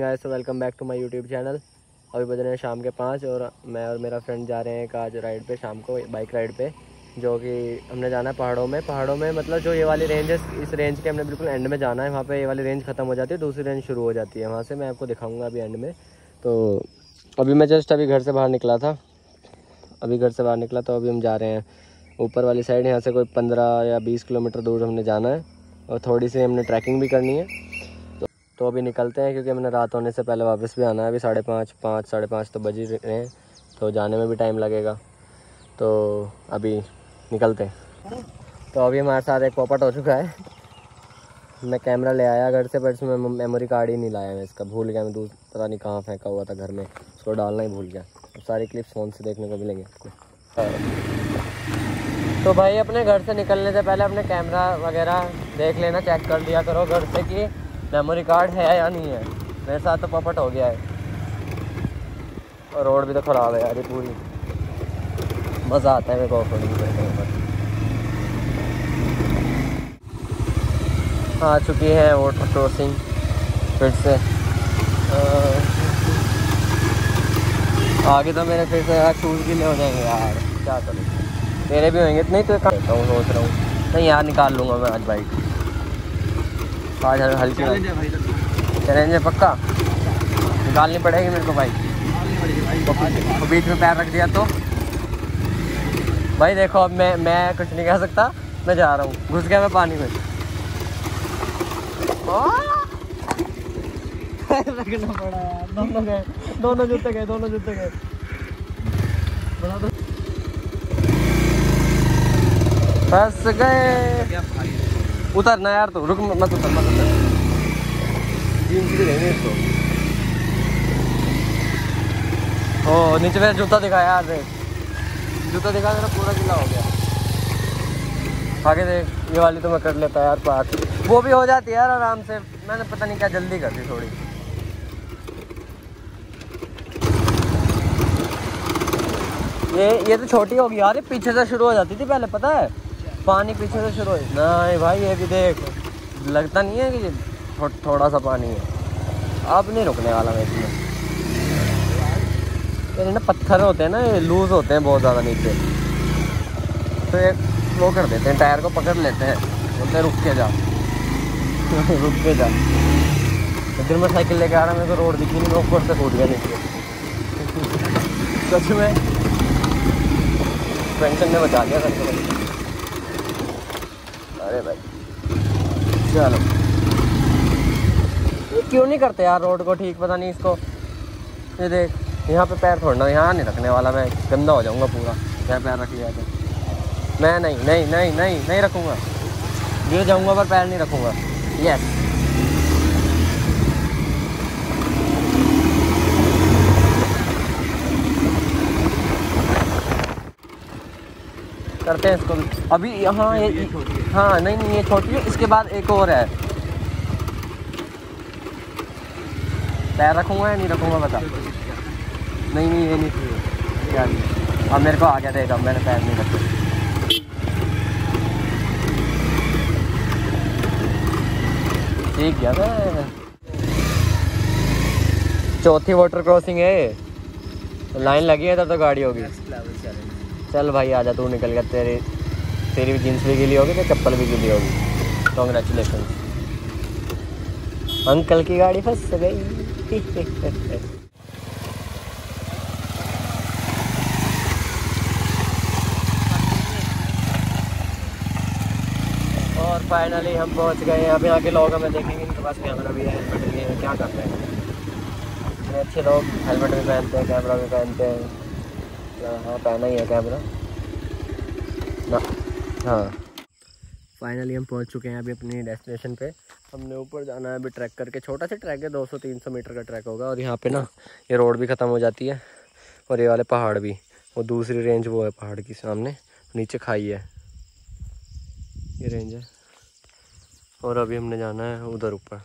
Guys, welcome back to my YouTube channel. अभी बज रहे हैं शाम के 5 और मैं और मेरा फ्रेंड जा रहे हैं एक आज राइड पे, शाम को बाइक राइड पे, जो कि हमने जाना है पहाड़ों में मतलब जो ये वाली रेंज है, इस रेंज के हमने बिल्कुल एंड में जाना है। वहाँ पे ये वाली रेंज ख़त्म हो जाती है, दूसरी रेंज शुरू हो जाती है। वहाँ से मैं आपको दिखाऊँगा अभी एंड में। तो अभी मैं जस्ट अभी घर से बाहर निकला था, तो अभी हम जा रहे हैं ऊपर वाली साइड। यहाँ से कोई 15 या 20 किलोमीटर दूर हमने जाना है और थोड़ी सी हमने ट्रैकिंग भी करनी है। तो अभी निकलते हैं, क्योंकि हमने रात होने से पहले वापस भी आना है। अभी 5:30 तो बज ही रहे हैं, तो जाने में भी टाइम लगेगा। तो अभी निकलते हैं। तो अभी हमारे साथ एक पॉपट हो चुका है। मैं कैमरा ले आया घर से, पर इसमें मेमोरी कार्ड ही नहीं लाया मैं इसका, भूल गया मैं। दूर पता नहीं कहाँ फेंका हुआ था घर में, उसको डालना ही भूल गया। अब सारी क्लिप्स फ़ोन से देखने को मिलेंगे आपको। तो भाई अपने घर से निकलने से पहले अपने कैमरा वगैरह देख लेना, चेक कर लिया करो घर से कि मेमोरी कार्ड है या नहीं है। मेरे साथ तो पॉपट हो गया है और रोड भी तो ख़राब है यार, ये पूरी। मज़ा आता है मेरे को ऑफरोडिंग करने पर। आ चुकी है वाटर क्रॉसिंग फिर से। आगे तो मेरे फिर से यार शूज़ गिले हो जाएंगे यार, क्या करूँ। मेरे भी होंगे, नहीं तो करता हूँ, सोच रहा हूँ नहीं यार, निकाल लूँगा मैं आज बाइक। आज हल्की चैलेंज है पक्का, निकालनी पड़ेगी मेरे को बाइक। तो बीच में पैर रख दिया तो भाई देखो, अब मैं कुछ नहीं कह सकता। मैं जा रहा हूँ, घुस गया मैं पानी में। रखना पड़ा यार, दोनों जूते गए। फंस गए। उतरना यार, तो रुक मत उतर। जीन्स भी रहेंगे इसको। ओ नीचे मेरा जूता दिखा यार, देख जूता दिखा, मेरा पूरा गिला हो गया। आगे देख, ये वाली तो मैं कर लेता यार पार, वो भी हो जाती है यार आराम से। मैंने पता नहीं क्या जल्दी कर दी थोड़ी। ये तो छोटी होगी यार, ये पीछे से शुरू हो जाती थी पहले, पता है। पानी पीछे से शुरू हो नहीं भाई, ये भी देख, लगता नहीं है कि थोड़ा सा पानी है। अब नहीं रुकने वाला मैं इसमें। ये ना पत्थर होते हैं ना, ये लूज़ होते हैं बहुत ज़्यादा नीचे, तो एक वो कर देते हैं, टायर को पकड़ लेते हैं, बोलते हैं रुक के जा। रुक के जा। इधर मैं साइकिल लेके आ रहा, मेरे को रोड दिखी नहीं, मैं ऊपर से कूद गया नीचे। सच में पेंशन ने बचा लिया सर। अरे भाई चलो, ये क्यों नहीं करते यार रोड को ठीक, पता नहीं इसको। ये देख, यहाँ पे पैर छोड़ना, यहाँ नहीं रखने वाला मैं, गंदा हो जाऊँगा पूरा। यहाँ पैर रख लिया तो मैं नहीं रखूँगा, गिर जाऊँगा पर पैर नहीं रखूँगा। यस, करते हैं इसको भी अभी। यहाँ ये हाँ नहीं ये छोटी है, इसके बाद एक और है। पैर रखूँगा या नहीं रखूँगा बता। नहीं ये नहीं थी क्या, अब मेरे को आ गया देगा, मैंने पैर नहीं रखे। ठीक गया मैं। चौथी वाटर क्रॉसिंग है, तो लाइन लगी है तब तो गाड़ी होगी। चल भाई आजा, तू निकल गया। तेरी भी जीन्स भी गिली होगी, तो चप्पल भी गिली होगी। कॉन्ग्रेचुलेशन, अंकल की गाड़ी फंस गई। और फाइनली हम पहुंच गए हैं। अब यहाँ के लोग हमें देखेंगे, इनके पास कैमरा भी है, हेलमेट भी है, क्या करते हैं अच्छे लोग। हेलमेट भी पहनते हैं, कैमरा भी पहनते हैं। हाँ पहना ही है कैमरा ना। हाँ फाइनली हम पहुंच चुके हैं अभी अपनी डेस्टिनेशन पे। हमने ऊपर जाना है अभी, ट्रैक करके। छोटा सा ट्रैक है, 200-300 मीटर का ट्रैक होगा। और यहाँ पे ना ये रोड भी ख़त्म हो जाती है, और ये वाले पहाड़ भी, वो दूसरी रेंज वो है पहाड़ की सामने, नीचे खाई है, ये रेंज है। और अभी हमने जाना है उधर ऊपर।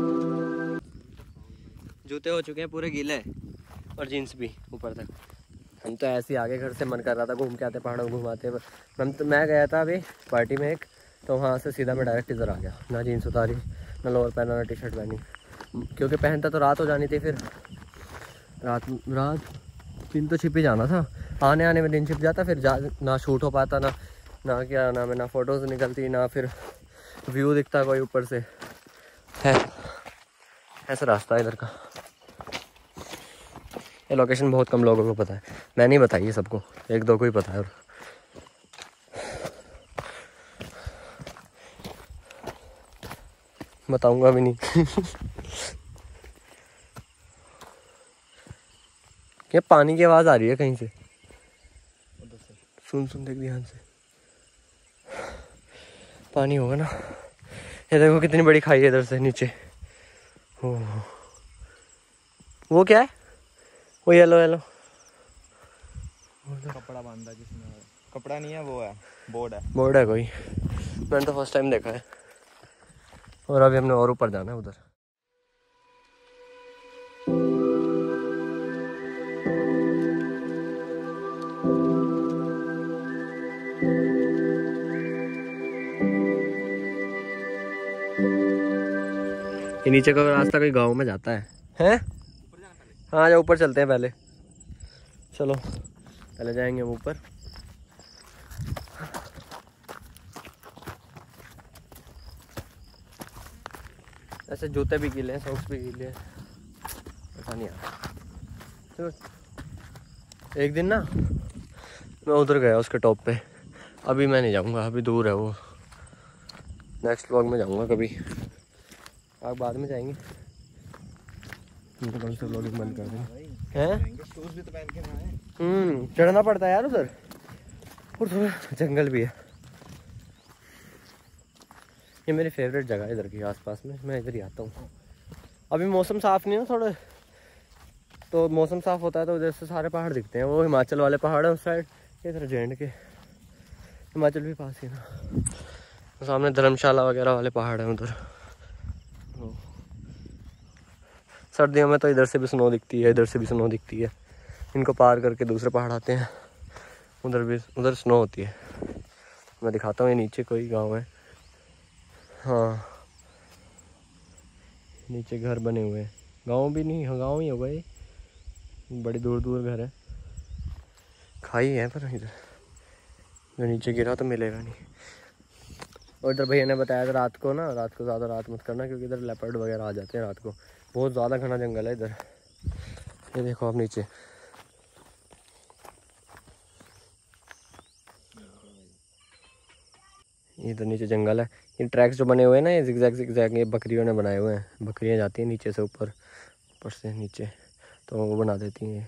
जूते हो चुके हैं पूरे गीले, और जीन्स भी ऊपर तक। हम तो ऐसे ही आगे घर से मन कर रहा था घूम के आते, पहाड़ों में घुमाते। मैं गया था अभी पार्टी में एक, तो वहाँ से सीधा मैं डायरेक्ट इधर आ गया, ना जीन्स उतारी, ना लोअर पहना, ना टी शर्ट पहनी, क्योंकि पहनता तो रात हो जानी थी। फिर रात दिन तो छिप ही जाना था, आने में दिन छिप जाता, फिर ना शूट हो पाता, ना क्या नाम है, ना फ़ोटोज़ निकलती, ना फिर व्यू दिखता कोई ऊपर से। है ऐसा रास्ता है इधर का। ये लोकेशन बहुत कम लोगों को पता है, मैं नहीं बताई है सबको, 1-2 को ही पता है। और बताऊंगा भी नहीं। क्या पानी की आवाज़ आ रही है कहीं से? सुन देख ध्यान से, पानी होगा ना। ये देखो कितनी बड़ी खाई है इधर से नीचे। वो क्या है? वो येलो कपड़ा बांधा किसने? कपड़ा नहीं है, वो है बोर्ड है कोई। मैंने तो फर्स्ट टाइम देखा है। और अभी हमने और ऊपर जाना है उधर। ये नीचे का रास्ता कोई गांव में जाता है? हाँ जा ऊपर चलते हैं पहले, चलो पहले जाएंगे हम ऊपर। ऐसे जूते भी गीले हैं, सॉक्स भी गीले हैं, पता नहीं यार। एक दिन ना मैं उधर गया उसके टॉप पे, अभी मैं नहीं जाऊंगा, अभी दूर है वो, नेक्स्ट व्लॉग में जाऊंगा कभी, आप बाद में जाएंगे। कौन सा व्लॉगिंग बंद कर दें हैं? शूज भी तो पहन के ना है। चढ़ना पड़ता है यार उधर, और थोड़ा जंगल भी है। ये मेरी फेवरेट जगह है इधर की, आसपास में मैं इधर ही आता हूँ। अभी मौसम साफ़ नहीं है थोड़ा, तो मौसम साफ़ होता है तो उधर से सारे पहाड़ दिखते हैं। वो हिमाचल वाले पहाड़ है उस साइड, इधर जैंड के, हिमाचल भी पास ही ना, सामने धर्मशाला वगैरह वाले पहाड़ हैं उधर। सर्दियों में तो इधर से भी स्नो दिखती है, इधर से भी स्नो दिखती है। इनको पार करके दूसरे पहाड़ आते हैं, उधर स्नो होती है। मैं दिखाता हूँ, ये नीचे कोई गांव है, हाँ नीचे घर बने हुए हैं, गांव भी नहीं, गांव ही होगा ये, बड़ी दूर दूर घर है, खाई है पर इधर जो नीचे गिरा तो मिलेगा नहीं। और इधर भैया ने बताया था रात को ज़्यादा रात मत करना, क्योंकि इधर लेपर्ड वगैरह आ जाते हैं रात को, बहुत ज़्यादा घना जंगल है इधर। ये देखो आप नीचे, इधर नीचे जंगल है। ये ट्रैक्स जो बने हुए हैं ना, ये जिगजैग ये बकरियों ने बनाए हुए हैं, बकरियां जाती हैं नीचे से ऊपर से नीचे, तो वो बना देती हैं।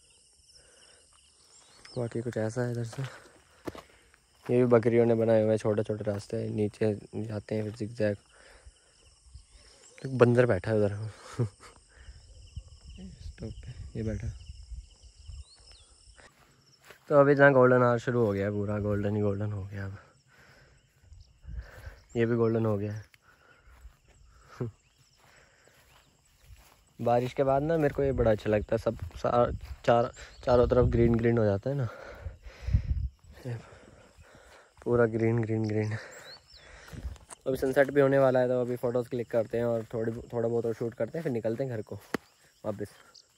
बाकी कुछ ऐसा है इधर से, ये भी बकरियों ने बनाए हुए हैं, छोटे छोटे रास्ते नीचे जाते हैं, फिर जिगजैग। बंदर बैठा है उधर। स्टॉप पे ये बैठा। तो अभी जहाँ गोल्डन आवर शुरू हो गया, पूरा गोल्डन ही गोल्डन हो गया। अब ये भी गोल्डन हो गया है। बारिश के बाद ना मेरे को ये बड़ा अच्छा लगता है, सब चारों तरफ ग्रीन ग्रीन हो जाता है ना, पूरा ग्रीन ग्रीन ग्रीन। अभी सनसेट भी होने वाला है, तो अभी फ़ोटोज़ क्लिक करते हैं और थोड़ा बहुत और शूट करते हैं, फिर निकलते हैं घर को वापस।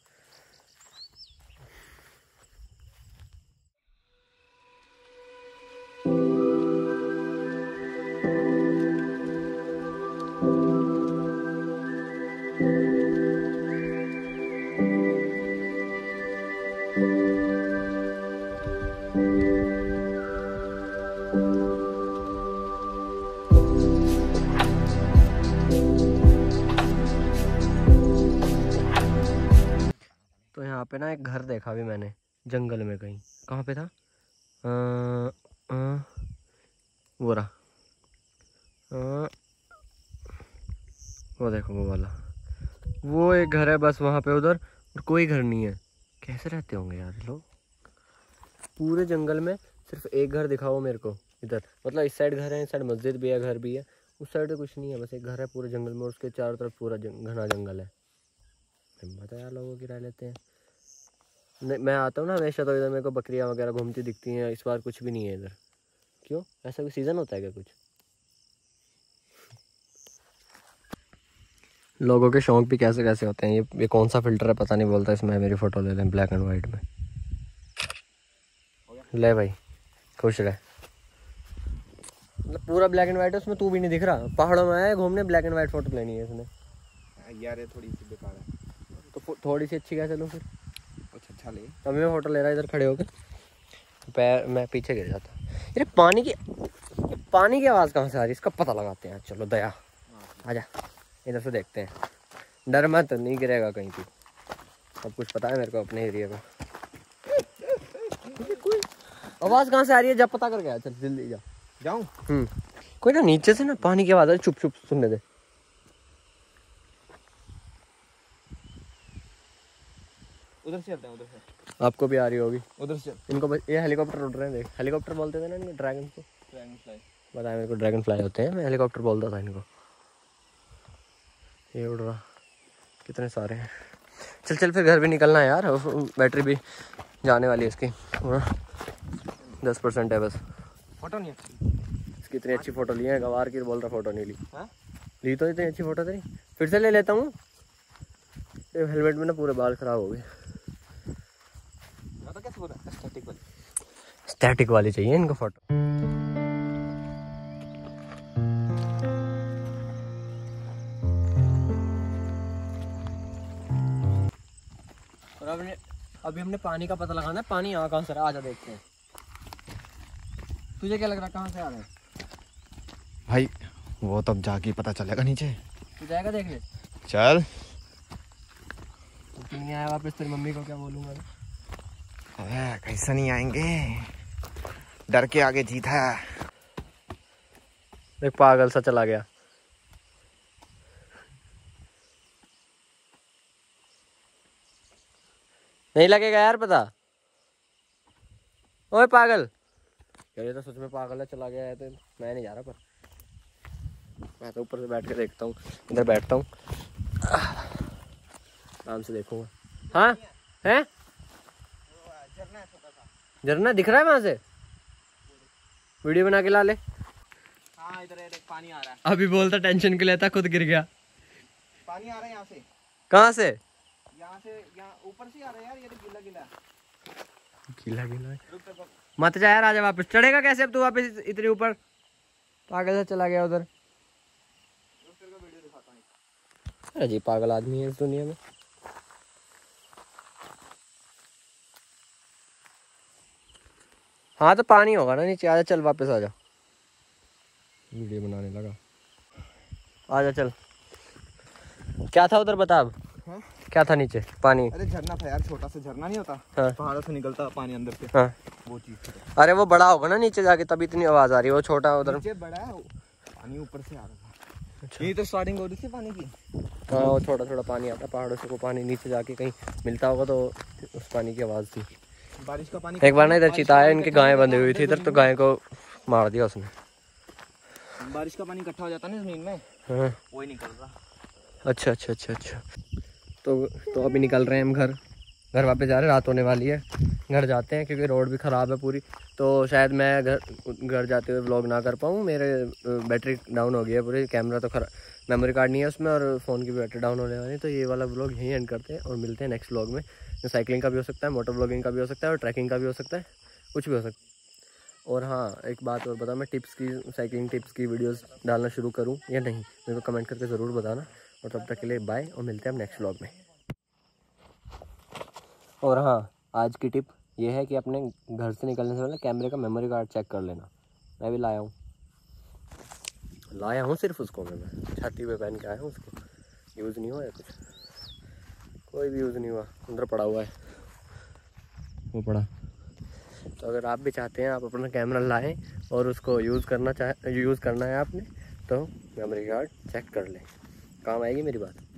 तो यहाँ पे ना एक घर देखा भी मैंने जंगल में, कहीं कहाँ पे था, वो रहा, वो देखो वो वाला, वो एक घर है बस वहाँ पे, उधर और कोई घर नहीं है। कैसे रहते होंगे यार लोग पूरे जंगल में? सिर्फ एक घर दिखाओ मेरे को इधर, मतलब इस साइड घर है, इस साइड मस्जिद भी है, घर भी है, उस साइड तो कुछ नहीं है, बस एक घर है पूरे जंगल में, और उसके चारों तरफ पूरा घना जंगल है। हिम्मत है यार लोगों की, रह लेते हैं। मैं आता हूँ ना हमेशा, तो इधर मेरे को बकरियाँ वगैरह घूमती दिखती हैं। इस बार कुछ भी नहीं है इधर। क्यों, ऐसा कोई सीज़न होता है क्या कुछ? लोगों के शौक भी कैसे कैसे होते हैं। ये कौन सा फिल्टर है पता नहीं, बोलता इसमें मेरी फ़ोटो ले लें ब्लैक एंड वाइट में। ले भाई, खुश रहे। मतलब पूरा ब्लैक एंड वाइट है, उसमें तू भी नहीं दिख रहा। पहाड़ों में आया घूमने, ब्लैक एंड वाइट फ़ोटो लेनी है इसने। यार ये थोड़ी सी बेकार है। तो थोड़ी सी अच्छी कैसे लूँ फिर? कुछ अच्छा ले। अभी मैं फ़ोटो ले रहा इधर खड़े होकर, पैर मैं पीछे गिर जाता। अरे पानी की आवाज़ कहाँ से आ रही है, इसका पता लगाते हैं। चलो दया, आजा इधर से देखते हैं। डर मत, नहीं गिरेगा कहीं भी। सब कुछ पता है मेरे को अपने एरिया का। आवाज़ कहाँ से आ रही है, जब पता कर गया। चल जल्दी जा। जाऊँ? कोई ना नीचे से ना पानी की आवाज़ है, चुप चुप सुनने दे। उधर से चलते हैं, उधर से। आपको भी आ रही होगी उधर से। इनको ये हेलीकॉप्टर उड़ रहे हैं, देख। हेलीकॉप्टर बोलते थे ना इनको, ड्रैगन को। Dragonfly. बताया मेरे को, ड्रैगन फ्लाई होते हैं। मैं हेलीकॉप्टर बोलता था इनको। ये उड़ रहा, कितने सारे हैं। चल चल फिर घर भी निकलना है यार। बैटरी भी जाने वाली है इसकी, 10% है बस। फोटो नहीं अच्छी। इसकी इतनी अच्छी फ़ोटो ली है, गवार की बोल रहा फ़ोटो नहीं ली। हाँ? ली तो इतनी अच्छी फ़ोटो तेरी, फिर से ले लेता हूँ। ये हेलमेट में ना पूरे बाल ख़राब हो गए। कैसे बोला? स्टैटिक वाली। स्टैटिक वाली चाहिए इनको फ़ोटो। और अभी हमने पानी का पता लगाना है। पानी यहाँ कहाँ से रहा, आजा देखते हैं। तुझे क्या लग रहा है कहाँ से आ रहा है भाई? वो तब जाके पता चलेगा नीचे। तू जाएगा देखने? चल। तू नहीं आया वापस, तेरी मम्मी को क्या बोलूँगा? कैसा नहीं आएंगे, डर के आगे जीत है। देख पागल सा चला गया। नहीं लगेगा यार पता। ओए पागल, ये तो सच में पागल है, चला गया है। तो मैं नहीं जा रहा, पर मैं तो ऊपर से बैठ के देखता हूँ। इधर बैठता हूँ, आराम से देखूंगा। हाँ है झरना दिख रहा है वहां से, वीडियो बना के ला ले। हाँ इधर है, पानी आ रहा है। अभी बोलता टेंशन के लेता, खुद गिर गया। पानी आ रहा है यहाँ से। कहाँ से? यहाँ से, यहाँ ऊपर से आ रहा है यार। ये तो गीला गीला गीला गीला है। मत जा यार, आजा वापस। चढ़ेगा कैसे अब तू वापस इतने ऊपर? पागल से चला गया उधर। अरे जी पागल आदमी है इस दुनिया में। हाँ तो पानी होगा ना नीचे, आजा चल वापस आजा। वीडियो बनाने लगा, आजा चल। क्या था उधर बता अब? हाँ? क्या था नीचे? पानी। अरे झरना था यार, छोटा सा झरना नहीं होता। हाँ। पहाड़ों से निकलता पानी अंदर से। हाँ। वो चीज। अरे वो बड़ा होगा ना नीचे जाके, तभी इतनी आवाज आ रही है। वो छोटा उधर नीचे बड़ा है, पानी ऊपर से आ रहा था। अच्छा। ये तो स्टार्टिंग हो रही थी पानी की। हाँ वो थोड़ा थोड़ा पानी आता पहाड़ों से, को पानी नीचे जाके कहीं मिलता होगा, तो उस पानी की आवाज़ थी। बारिश का पानी। एक बार ना इधर चीता आया, इनकी गायें बंधी हुई थी इधर, तो गाय को मार दिया उसने। बारिश का पानी इकट्ठा हो जाता ना जमीन में। हाँ। वही निकल रहा। अच्छा अच्छा अच्छा अच्छा। तो अभी निकल रहे हैं हम घर वापस जा रहे हैं। रात होने वाली है, घर जाते हैं क्योंकि रोड भी ख़राब है पूरी। तो शायद मैं घर जाते हुए व्लॉग ना कर पाऊँ। मेरे बैटरी डाउन हो गई है पूरी, कैमरा तो मेमोरी कार्ड नहीं है उसमें, और फ़ोन की भी बैटरी डाउन होने वाली है। तो ये वाला व्लॉग यहीं एंड करते हैं और मिलते हैं नेक्स्ट व्लॉग में। जो साइकिलिंग का भी हो सकता है, मोटर व्लॉगिंग का भी हो सकता है, और ट्रैकिंग का भी हो सकता है, कुछ भी हो सकता है। और हाँ एक बात और बता, मैं टिप्स की, साइकिलिंग टिप्स की वीडियोज़ डालना शुरू करूँ या नहीं, मेरे को कमेंट करके ज़रूर बताना। और तब तक के लिए बाय, और मिलते हैं हम नेक्स्ट व्लॉग में। और हाँ आज की टिप ये है कि अपने घर से निकलने से पहले कैमरे का मेमोरी कार्ड चेक कर लेना। मैं भी लाया हूँ सिर्फ उसको। मैं छाती पे पहन के आया हूँ उसको। यूज़ नहीं हुआ है कुछ, कोई भी यूज़ नहीं हुआ, अंदर पड़ा हुआ है वो पड़ा। तो अगर आप भी चाहते हैं आप अपना कैमरा लाएं और उसको यूज़ करना है आपने, तो मेमोरी कार्ड चेक कर लें, काम आएगी मेरी बात।